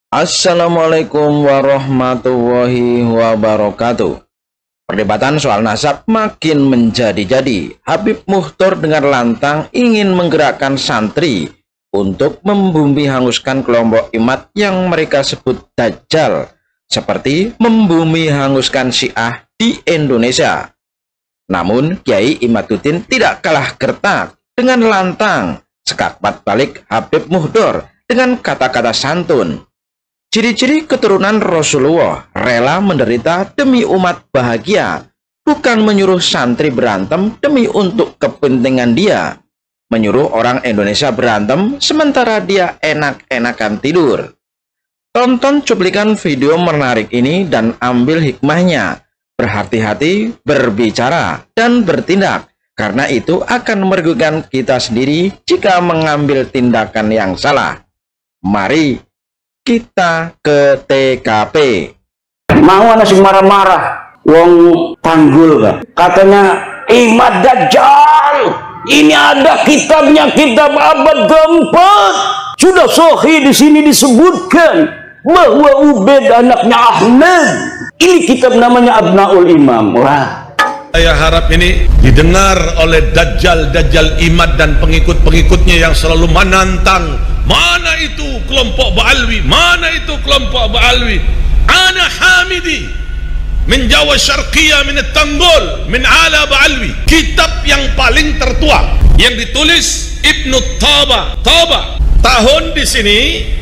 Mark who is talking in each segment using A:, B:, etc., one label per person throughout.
A: Assalamualaikum warahmatullahi wabarakatuh. Perdebatan soal nasab makin menjadi-jadi. Habib Mukhtar dengan lantang ingin menggerakkan santri untuk membumi hanguskan kelompok Imad yang mereka sebut Dajjal, seperti membumi hanguskan Syiah di Indonesia. Namun Kiai Imaduddin tidak kalah gertak dengan lantang sekakbat balik Habib Mukhtar dengan kata-kata santun. Ciri-ciri keturunan Rasulullah rela menderita demi umat bahagia, bukan menyuruh santri berantem demi untuk kepentingan dia, menyuruh orang Indonesia berantem sementara dia enak-enakan tidur. Tonton cuplikan video menarik ini dan ambil hikmahnya. Berhati-hati berbicara dan bertindak, karena itu akan merugikan kita sendiri jika mengambil tindakan yang salah. Mari kita ke TKP.
B: Mau anak sing marah-marah wong Tanggul kan katanya Imad Dajjal, ini ada kitabnya, kitab abad keempat, sudah sahih di sini disebutkan bahwa Ubaid anaknya Ahmad, ini kitab namanya Abnaul Imam. Wah,
C: saya harap ini didengar oleh Dajjal Imad dan pengikut-pengikutnya yang selalu menantang. Mana itu kelompok Ba'alwi? Mana itu kelompok Ba'alwi? Ana Hamidi min Jawa Syarqiyah min Tanggul min ala Ba'alwi. Kitab yang paling tertua yang ditulis Ibnu Taba. Tahun di sini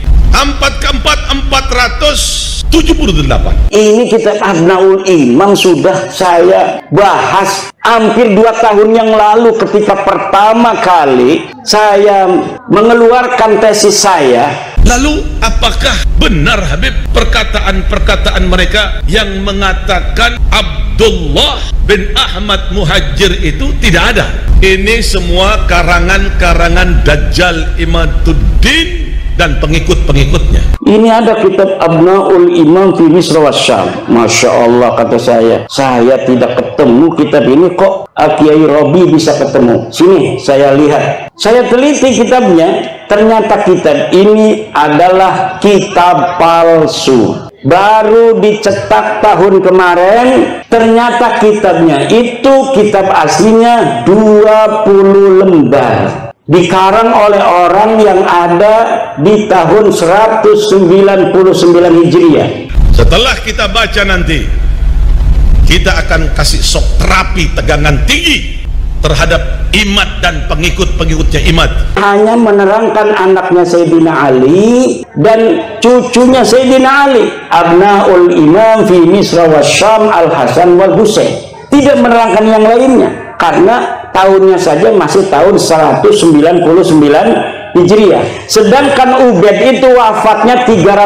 C: 478.
B: Ini kitab Abnaul Imam sudah saya bahas hampir 2 tahun yang lalu ketika pertama kali saya mengeluarkan tesis saya.
C: Lalu apakah benar Habib perkataan-perkataan mereka yang mengatakan Abdullah bin Ahmad Muhajir itu tidak ada? Ini semua karangan-karangan Dajjal Imaduddin dan pengikut-pengikutnya. Ini
B: ada kitab Abnaul Imam fi Misr wa Syam. Masya Allah, kata saya tidak ketemu kitab ini, kok Kiai Robi bisa ketemu. Sini saya lihat, saya teliti kitabnya, ternyata kitab ini adalah kitab palsu, baru dicetak tahun kemarin. Ternyata kitabnya itu kitab aslinya 20 lembar, dikarang oleh orang yang ada di tahun 199 Hijriah.
C: Setelah kita baca nanti, kita akan kasih shock terapi tegangan tinggi terhadap Imad dan pengikut-pengikutnya Imad. Hanya
B: menerangkan anaknya Sayyidina Ali dan cucunya Sayyidina Ali, Abnaul Imam fi Misr wa Syam Al-Hasan wal Husain. Tidak menerangkan yang lainnya, karena tahunnya saja masih tahun 199 Hijriah. Sedangkan Ubaid itu wafatnya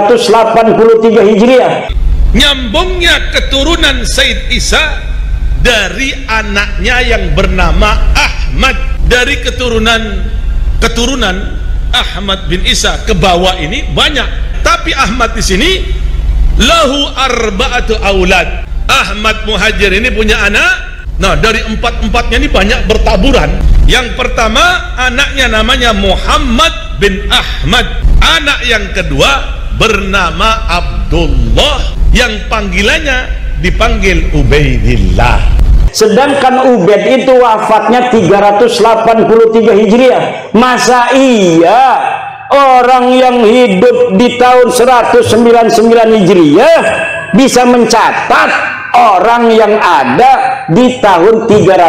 B: 383 Hijriah.
C: Nyambungnya keturunan Said Isa dari anaknya yang bernama Ahmad. Dari keturunan Ahmad bin Isa ke bawah ini banyak. Tapi Ahmad di sini lahu arba'atu aulad. Ahmad Muhajir ini punya anak. Nah, dari empat-empatnya ini banyak bertaburan. Yang pertama anaknya namanya Muhammad bin Ahmad. Anak yang kedua bernama Abdullah, yang panggilannya dipanggil Ubaidillah.
B: Sedangkan Ubaid itu wafatnya 383 Hijriah. Masa iya orang yang hidup di tahun 199 Hijriah bisa mencatat orang yang ada di tahun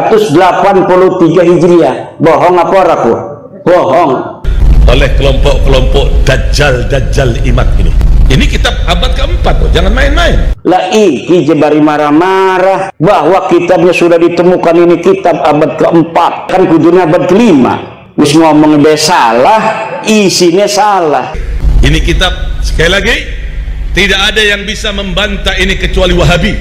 B: 383 Hijriah? Bohong apa ragu? Bohong.
C: Oleh kelompok-kelompok Dajjal Imad ini. Ini kitab abad keempat, loh. Jangan main-main.
B: Lah iki jebari marah-marah bahwa kitabnya sudah ditemukan, ini kitab abad keempat, kan kudunya abad kelima. Wis ngomong dia salah, isinya salah.
C: Ini kitab, sekali lagi, tidak ada yang bisa membantah ini kecuali Wahabi,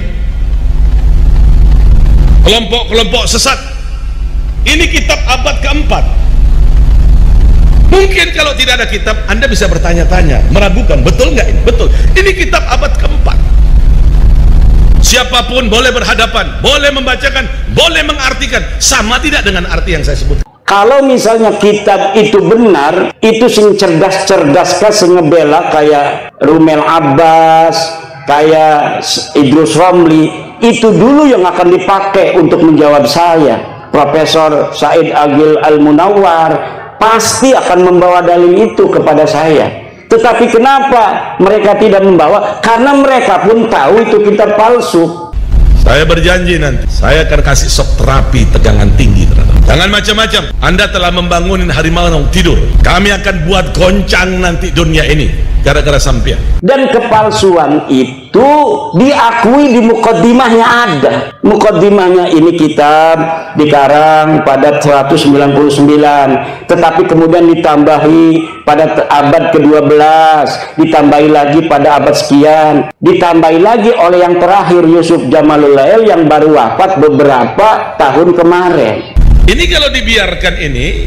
C: kelompok-kelompok sesat. Ini kitab abad keempat. Mungkin kalau tidak ada kitab, Anda bisa bertanya-tanya, meragukan, betul nggak ini? Betul. Ini kitab abad keempat. Siapapun boleh berhadapan, boleh membacakan, boleh mengartikan. Sama tidak dengan arti yang saya sebut?
B: Kalau misalnya kitab itu benar, itu sing cerdas-cerdas sing ngebela kayak Rumel Abbas, kayak Idrus Romli, itu dulu yang akan dipakai untuk menjawab saya. Profesor Said Agil Al-Munawwar pasti akan membawa dalil itu kepada saya. Tetapi kenapa mereka tidak membawa? Karena mereka pun tahu itu kitab palsu.
C: Saya berjanji nanti saya akan kasih shock terapi tegangan tinggi terhadap. Jangan macam-macam. Anda telah membangunin harimau tidur. Kami akan buat goncang nanti dunia ini gara-gara sampean. Dan kepalsuan itu diakui di mukaddimahnya ada. Mukaddimahnya ini kitab dikarang pada 199, tetapi kemudian ditambahi pada abad ke-12, ditambahi lagi pada abad sekian, ditambahi lagi oleh yang terakhir Yusuf Jamalul Lail yang baru wafat beberapa tahun kemarin. Ini kalau dibiarkan ini,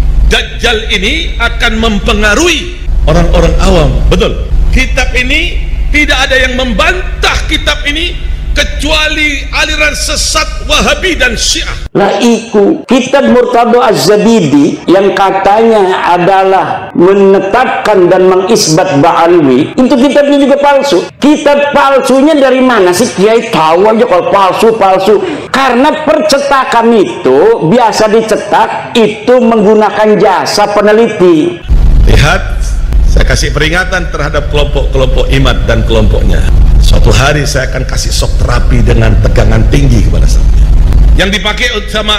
C: Dajjal ini akan mempengaruhi orang-orang awam. Betul. Kitab ini tidak ada yang membantah kitab ini kecuali aliran sesat Wahabi dan Syiah.
B: Lah iku kitab Murtado Az-Zabidi yang katanya adalah menetapkan dan mengisbat Ba'alwi, itu kitabnya juga palsu. Kitab palsunya dari mana sih? Kiai tahu aja kalau palsu. Karena percetakan itu biasa dicetak itu menggunakan jasa peneliti.
C: Lihat, saya kasih peringatan terhadap kelompok-kelompok Imad dan kelompoknya. Suatu hari saya akan kasih shock terapi dengan tegangan tinggi kepada saya. Yang dipakai sama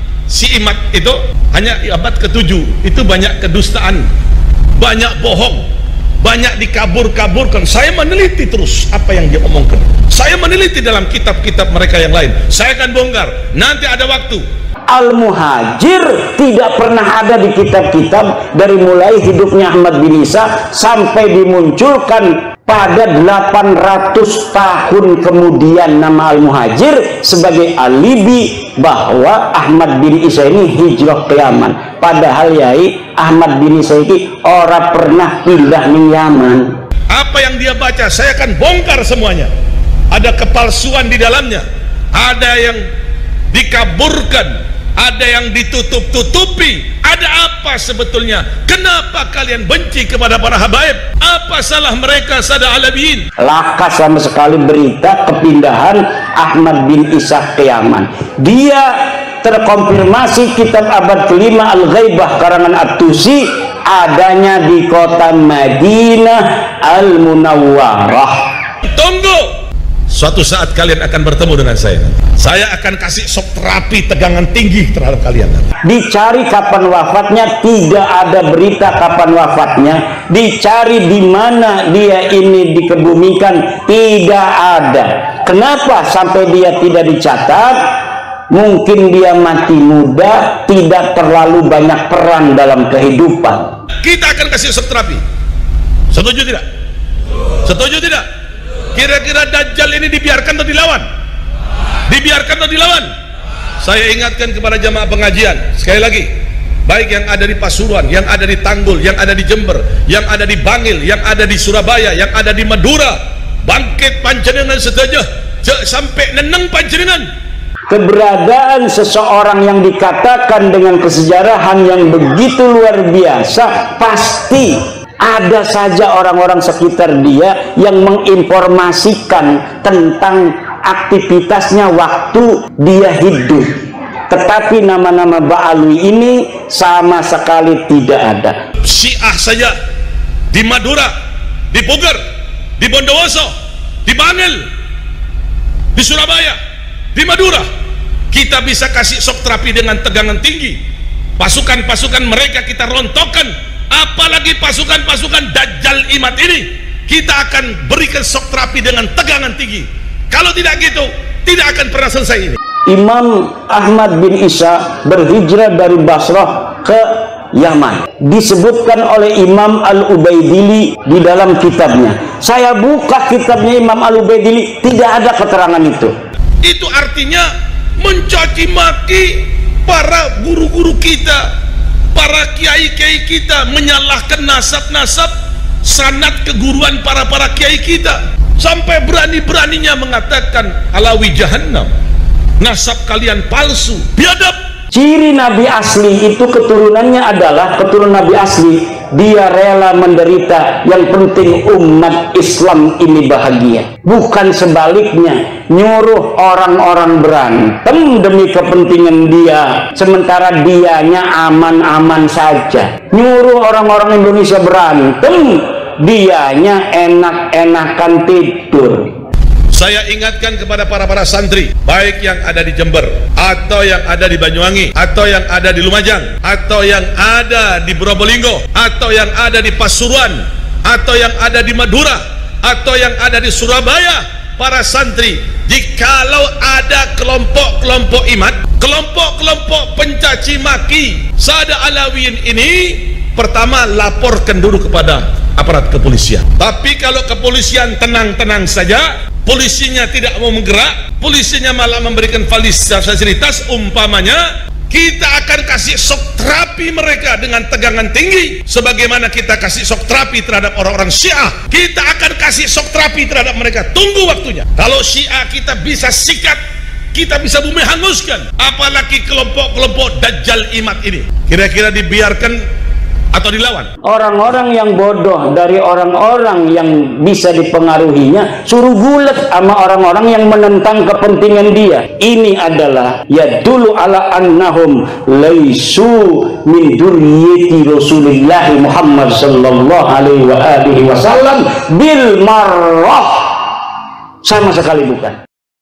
C: si Imad itu hanya abad ke-7. Itu banyak kedustaan, banyak bohong, banyak dikabur-kaburkan. Saya meneliti terus apa yang dia omongkan. Saya meneliti dalam kitab-kitab mereka yang lain. Saya akan bongkar. Nanti ada waktu.
B: Al-Muhajir tidak pernah ada di kitab-kitab dari mulai hidupnya Ahmad bin Isa sampai dimunculkan pada 800 tahun kemudian nama Al-Muhajir sebagai alibi bahwa Ahmad bin Isa ini hijrah ke Yaman. Padahal yai Ahmad bin Isa ini orang pernah pindah ke Yaman.
C: Apa yang dia baca saya akan bongkar semuanya. Ada kepalsuan di dalamnya, ada yang dikaburkan, ada yang ditutup-tutupi. Ada apa sebetulnya? Kenapa kalian benci kepada para habaib? Apa salah mereka sada alabiyin?
B: Laka sama sekali berita kepindahan Ahmad bin Isa ke Yaman. Dia terkonfirmasi kitab abad ke-5 Al-Ghaibah karangan At-Tusi adanya di kota Madinah Al-Munawwarah.
C: Tunggu, suatu saat kalian akan bertemu dengan saya. Saya akan kasih shock terapi tegangan tinggi terhadap kalian.
B: Dicari kapan wafatnya, tidak ada berita kapan wafatnya. Dicari di mana dia ini dikebumikan, tidak ada. Kenapa sampai dia tidak dicatat? Mungkin dia mati muda, tidak terlalu banyak peran dalam kehidupan.
C: Kita akan kasih shock terapi. Setuju tidak? Setuju tidak? Kira-kira Dajjal ini dibiarkan atau dilawan? Dibiarkan atau dilawan? Saya ingatkan kepada jamaah pengajian sekali lagi, baik yang ada di Pasuruan, yang ada di Tanggul, yang ada di Jember, yang ada di Bangil, yang ada di Surabaya, yang ada di Madura, bangkit panjenengan setuju sampai neneng panjenengan.
B: Keberadaan seseorang yang dikatakan dengan kesejarahan yang begitu luar biasa, pasti ada saja orang-orang sekitar dia yang menginformasikan tentang aktivitasnya waktu dia hidup. Tetapi nama-nama Ba'alwi ini sama sekali tidak ada.
C: Syiah saja di Madura, di Puger, di Bondowoso, di Bangil, di Surabaya, di Madura, kita bisa kasih shock terapi dengan tegangan tinggi. Pasukan-pasukan mereka kita rontokkan, apalagi pasukan-pasukan Dajjal Imad ini kita akan berikan shock terapi dengan tegangan tinggi. Kalau tidak gitu, tidak akan pernah selesai ini.
B: Imam Ahmad bin Isa berhijrah dari Basrah ke Yaman. Disebutkan oleh Imam Al-Ubaidili di dalam kitabnya. Saya buka kitabnya Imam Al-Ubaidili, tidak ada keterangan itu.
C: Itu artinya mencaci maki para guru-guru kita, para kiai-kiai kita, menyalahkan nasab-nasab sanad keguruan para kiai kita, sampai berani-beraninya mengatakan Alawi Jahannam, nasab kalian palsu, biadab.
B: Ciri Nabi asli itu keturunannya adalah keturunan Nabi asli. Dia rela menderita, yang penting umat Islam ini bahagia. Bukan sebaliknya, nyuruh orang-orang berantem demi kepentingan dia, sementara dianya aman-aman saja. Nyuruh orang-orang Indonesia berantem, dianya enak-enakan tidur.
C: Saya ingatkan kepada para santri, baik yang ada di Jember, atau yang ada di Banyuwangi, atau yang ada di Lumajang, atau yang ada di Probolinggo, atau yang ada di Pasuruan, atau yang ada di Madura, atau yang ada di Surabaya. Para santri, jikalau ada kelompok-kelompok imat, kelompok-kelompok pencaci maki Sada Alawiyin ini, pertama laporkan dulu kepada aparat kepolisian. Tapi kalau kepolisian tenang-tenang saja, polisinya tidak mau menggerak, polisinya malah memberikan fasilitas, umpamanya kita akan kasih shock terapi mereka dengan tegangan tinggi, sebagaimana kita kasih shock terapi terhadap orang-orang Syiah. Kita akan kasih shock terapi terhadap mereka. Tunggu waktunya. Kalau Syiah kita bisa sikat, kita bisa bumi hanguskan, apalagi kelompok-kelompok Dajjal imat ini. Kira-kira dibiarkan atau dilawan?
B: Orang-orang yang bodoh dari orang-orang yang bisa dipengaruhinya, suruh gulat sama orang-orang yang menentang kepentingan dia. Ini adalah yadullu ala annahum laisu min dzurriyyati Rasulillah Muhammad sallallahu alaihi wasallam bil marrah. Sama sekali bukan.